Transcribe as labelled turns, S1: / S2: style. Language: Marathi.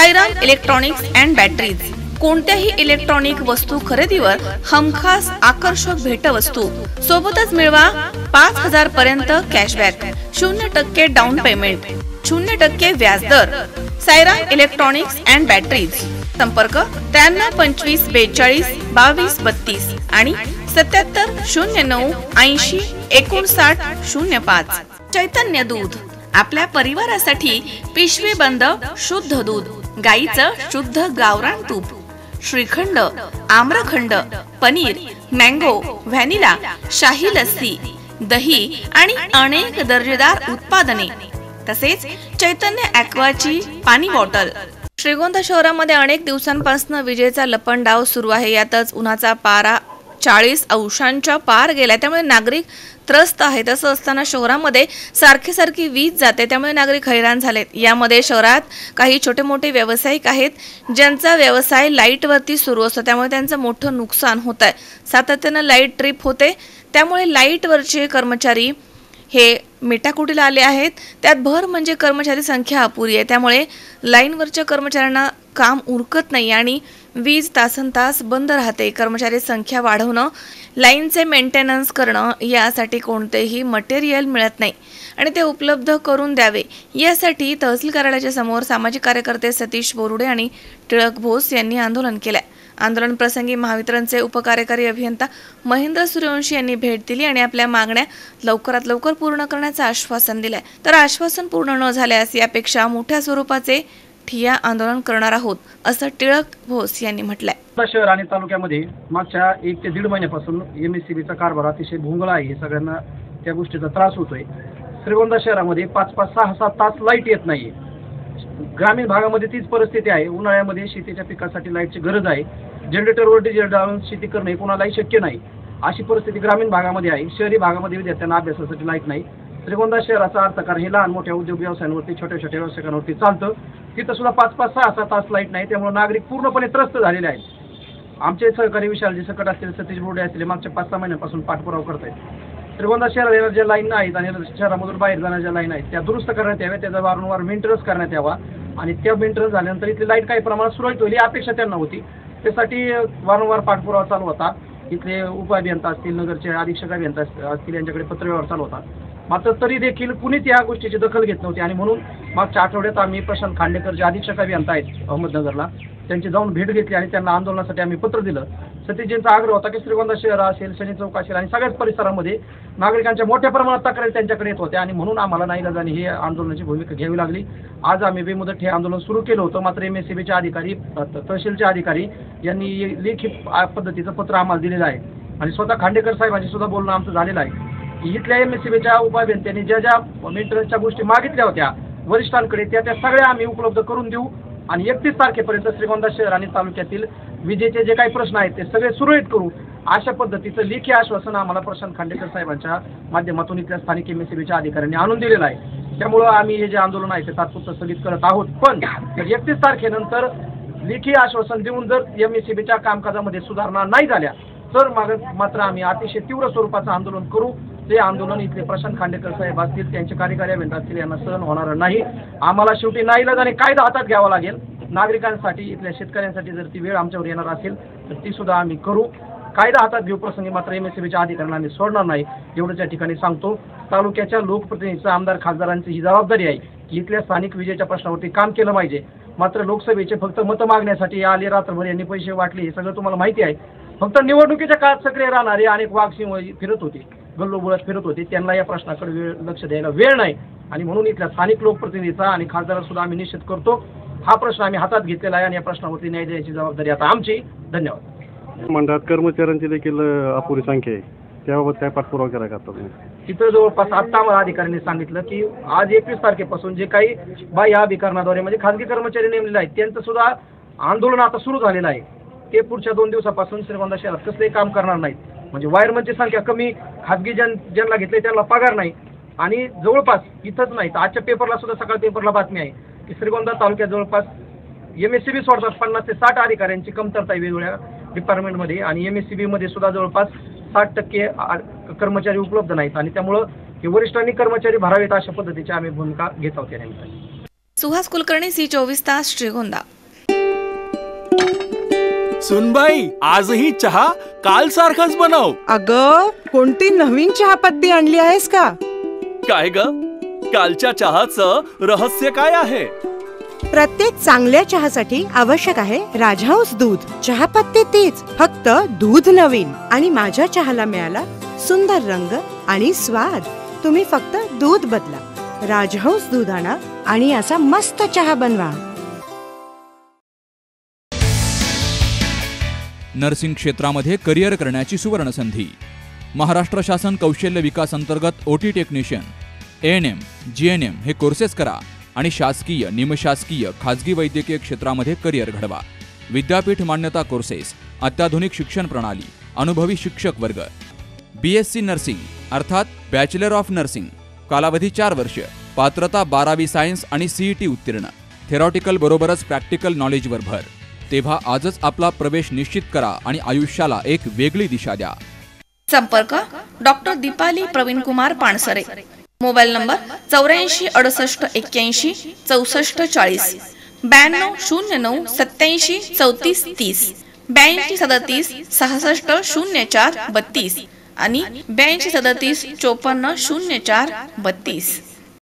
S1: Sairam electronics and batteries. कोणत्याही इलेक्ट्रॉनिक वस्तू खरेदीवर हमखास आकर्षक भेटवस्तू सोबतच मिळवा 5000 पर्यंत कॅशबॅक, 0% डाऊन पेमेंट, 0% व्याजदर। Sairam electronics and batteries. संपर्क 93 25 42 22 32 आणि 77 09 80 59 05। चैतन्य दूध, आपल्या परिवारासाठी पिशवी बंद शुद्ध दूध, गाईचं शुद्ध गावरान तूप, श्रीखंड, आम्रखंड, पनीर, मँगो, व्हॅनिला, शाही लस्सी, दही आणि अनेक दर्जेदार उत्पादने, तसेच चैतन्य ॲक्वाची पाणी बॉटल। श्रीगोंदा शहरामध्ये अनेक दिवसांपासून विजेचा लपंडाव सुरू आहे। यातच उन्हाचा पारा 40 अंशांच्या पार गेला, त्यामुळे नागरिक त्रस्त आहेत। असं असताना शहरामध्ये सारखी वीज जाते, त्यामुळे नागरिक हैराण झालेत। यामध्ये शहरात काही छोटे मोठे व्यावसायिक आहेत ज्यांचा व्यवसाय लाईटवरती सुरू असतो, त्यामुळे त्यांचं मोठं नुकसान होत आहे। सातत्यानं लाईट ट्रिप होते, त्यामुळे लाईटवरचे कर्मचारी हे मेटाकुटीला आले आहेत। त्यात भर म्हणजे कर्मचारी संख्या अपुरी आहे, त्यामुळे लाईनवरच्या कर्मचाऱ्यांना काम उरकत नाही आणि वीज तासनतास बंद राहते। कर्मचारी संख्या वाढवणं, लाईनचे मेंटेनन्स करणं यासाठी कोणतेही मटेरियल मिळत नाही आणि ते उपलब्ध करून द्यावे यासाठी तहसील कार्यालयाच्या समोर सामाजिक कार्यकर्ते सतीश बोरुडे आणि टिळक भोस यांनी आंदोलन केले। आंदोलन प्रसंगी महावितरणचे उपकार्यकारी अभियंता महेंद्र सूर्यवंशी यांनी भेट दिली आणि आपल्या मागण्या लवकरात लवकर पूर्ण करण्याचं आश्वासन दिलंय। तर आश्वासन पूर्ण न झाल्यास यापेक्षा मोठ्या स्वरूपाचे ठिय्या आंदोलन करणार आहोत, असं टिळक भोस यांनी म्हटलंय।
S2: शहर आणि तालुक्यामध्ये मागच्या 1 ते 1.5 महिन्यापासून एमएससीबीचा कारभार अतिशय भोंगळा आहे। सगळ्यांना त्या गोष्टीचा त्रास होतोय। श्रीगोंदा शहरामध्ये 5-5, 6-6 तास लाईट येत नाहीये। ग्रामीण भागामध्ये तीच परिस्थिती आहे। उन्हाळ्यामध्ये शेतीच्या पिकासाठी लाईटची गरज आहे। जनरेटरवर डिझेल डाळून शेती करणे कोणालाही शक्य नाही, अशी परिस्थिती ग्रामीण भागामध्ये आहे। शहरी भागामध्ये विद्यार्थ्यांना अभ्यासासाठी लाईट नाही। श्रीगोंदा शहराचा अर्थकार हे लहान मोठ्या उद्योग व्यवसायांवरती, छोट्या व्यावसायिकांवरती चालतं। तिथं सुद्धा 5-5, 6-6 तास लाईट नाही, त्यामुळे नागरिक पूर्णपणे त्रस्त झालेले आहेत। आमचे सहकारी विशालजी सकट असतील, सतीश बोर्डे असतील, मागच्या 5-6 महिन्यापासून पाठपुरावा करत आहेत। श्रीगोंदा शहरात ज्या लाईन आहेत आणि शहरामधून बाहेर जाणाऱ्या ज्या लाईन आहेत त्या दुरुस्त करण्यात याव्या, त्याचा वारंवार मेंटेनन्स करण्यात यावा आणि त्या मेंटेनन्स झाल्यानंतर इथली लाईट काही प्रमाणात सुरळीत होईल ही अपेक्षा त्यांना होती। त्यासाठी वारंवार पाठपुरावा चालू होता। इथले उपअभियंता असतील, नगरचे अधीक्षक अभियंता असतील, यांच्याकडे पत्रव्यवहार चालू होता। मात्र तरी देखील कुणीच या गोष्टीची दखल घेत नव्हती आणि म्हणून मागच्या आठवड्यात आम्ही प्रशांत खांडेकर जे अधीक्षक अभियंता आहेत अहमदनगरला, त्यांची जाऊन भेट घेतली आणि त्यांना आंदोलनासाठी आम्ही पत्र दिलं। सतीशजींचा आग्रह होता की श्रीगोंदा शहर असेल, शनी चौक असेल आणि सगळ्याच परिसरामध्ये नागरिकांच्या मोठ्या प्रमाणात तक्रारी त्यांच्याकडे येत होत्या आणि म्हणून आम्हाला नाईलाजाने ही आंदोलनाची भूमिका घ्यावी लागली। आज आम्ही बेमुदत हे आंदोलन सुरू केलं होतं, मात्र एमएससीबीचे अधिकारी, तहसीलचे अधिकारी यांनी लेखी पद्धतीचं पत्र आम्हाला दिलेलं आहे आणि स्वतः खांडेकर साहेबांशी सुद्धा बोलणं आमचं झालेलं आहे। इथल्या एमएससीबीच्या उपाध्यक्षांनी ज्या मेंटेनन्सच्या गोष्टी मागितल्या होत्या वरिष्ठांकडे त्या सगळ्या आम्ही उपलब्ध करून देऊ आणि 31 तारखेपर्यंत श्रीगोंदा शहर आणि तालुक्यातील विजेचे जे काही प्रश्न आहेत ते सगळे सुरळीत करू, अशा पद्धतीचं लेखी आश्वासन आम्हाला प्रशांत खांडेकर साहेबांच्या माध्यमातून इथल्या स्थानिक एमएससीबीच्या अधिकाऱ्यांनी आणून दिलेलं आहे। त्यामुळं आम्ही हे जे आंदोलन आहे ते तात्पुरतं स्थगित करत आहोत। पण 31 तारखेनंतर लेखी आश्वासन देऊन जर एमएससीबीच्या कामकाजामध्ये सुधारणा नाही झाल्या तर मात्र आम्ही अतिशय तीव्र स्वरूपाचं आंदोलन करू। ते आंदोलन इथले प्रशांत खांडेकर साहेब असतील, त्यांचे कार्यकारी अभियंता असतील, यांना सहन होणार नाही। आम्हाला शेवटी नाईलाजाने कायदा हातात घ्यावा लागेल। नागरिकांसाठी, इथल्या शेतकऱ्यांसाठी जर ती वेळ आमच्यावर येणार असेल तर ती सुद्धा आम्ही करू। कायदा हातात घेऊ प्रसंगी मात्र एमएससीबीच्या अधिकाऱ्यांना आम्ही सोडणार नाही, एवढंच या ठिकाणी सांगतो। तालुक्याच्या लोकप्रतिनिधींचा, आमदार खासदारांची ही जबाबदारी आहे की इथल्या स्थानिक विजेच्या प्रश्नावरती काम केलं पाहिजे। मात्र लोकसभेचे फक्त मतं मागण्यासाठी आले, रात्रभर यांनी पैसे वाटले, हे सगळं तुम्हाला माहिती आहे। फक्त निवडणुकीच्या काळात सक्रिय राहणारे अनेक वाघसिंह फिरत होते, गल्लोबळत फिरत होते, त्यांना या प्रश्नाकडे लक्ष द्यायला वेळ नाही आणि म्हणून इथल्या स्थानिक लोकप्रतिनिधीचा आणि खासदारांचा सुद्धा आम्ही निश्चित करतो। हा प्रश्न आम्ही हातात घेतलेला आहे आणि या प्रश्नावरती न्याय देण्याची जबाबदारी आता आमची। धन्यवाद।
S3: मंडळात कर्मचाऱ्यांची देखील अपुरी संख्या आहे, त्याबाबत काय पाठपुरावा केला का तुम्ही?
S2: तिथं जवळपास आता आम्हाला अधिकाऱ्यांनी सांगितलं की आज 21 तारखेपासून जे काही बाह्य अभिकरणाद्वारे म्हणजे खासगी कर्मचारी नेमलेले आहेत त्यांचं सुद्धा आंदोलन आता सुरू झालेलं आहे। ते पुढच्या 2 दिवसापासून श्रीगोंदा शहरात कसलेही काम करणार नाहीत। म्हणजे वायरमनची संख्या कमी, खासगी ज्यांना घेतले त्यांना पगार नाही आणि जवळपास इथंच नाही तर आजच्या पेपरला सुद्धा, सकाळ पेपरला बातमी आहे की श्रीगोंदा तालुक्यात जवळपास एमएससीबी सोडतात 50 ते 60 अधिकाऱ्यांची कमतरता आहे वेगवेगळ्या डिपार्टमेंटमध्ये आणि एमएससीबीमध्ये सुद्धा जवळपास 60% कर्मचारी उपलब्ध नाहीत आणि त्यामुळं हे वरिष्ठांनी कर्मचारी भरावेत अशा पद्धतीची आम्ही भूमिका घेत आहोत या निमित्ताने।
S1: सुहास कुलकर्णी, C24 तास, श्रीगोंदा।
S4: सुनबाई, आजही चहा काल सारखाच बनव.
S5: अग, कोणती नवीन चहापत्ती आणली आहेस का?
S4: काय ग, कालच्या चहाचं रहस्य काय आहे?
S5: प्रत्येक चांगल्या चहासाठी आवश्यक आहे राजहंस दूध. चहापत्ती तीच, फक्त दूध नवीन. आणि माझ्या चहाला मिळाला सुंदर रंग आणि स्वाद. तुम्ही फक्त दूध बदला, राजहंस दूध आणा आणि असा मस्त चहा बनवा.
S6: नर्सिंग क्षेत्रामध्ये करिअर करण्याची सुवर्ण संधी. महाराष्ट्र शासन कौशल्य विकास अंतर्गत ओटी टेक्निशियन, ANM, GNM हे कोर्सेस करा आणि शासकीय, निमशासकीय, खाजगी वैद्यकीय क्षेत्रामध्ये करिअर घडवा. विद्यापीठ मान्यता कोर्सेस, अत्याधुनिक शिक्षण प्रणाली, अनुभवी शिक्षक वर्ग. BSc नर्सिंग अर्थात बॅचलर ऑफ नर्सिंग, कालावधी 4 वर्ष, पात्रता 12वी सायन्स आणि CET उत्तीर्ण. थेरॉटिकल बरोबरच प्रॅक्टिकल नॉलेजवर भर. तेव्हा आजच आपला प्रवेश निश्चित करा आणि आयुष्याला एक वेगळी दिशा द्या.
S1: संपर्क doctor Deepali Pravin Kumar Pansare. Mobile number 84 68 81 64 40, 92 09 87 34 30, 82 37 66 04 32 आणि 82 37 54 04 32.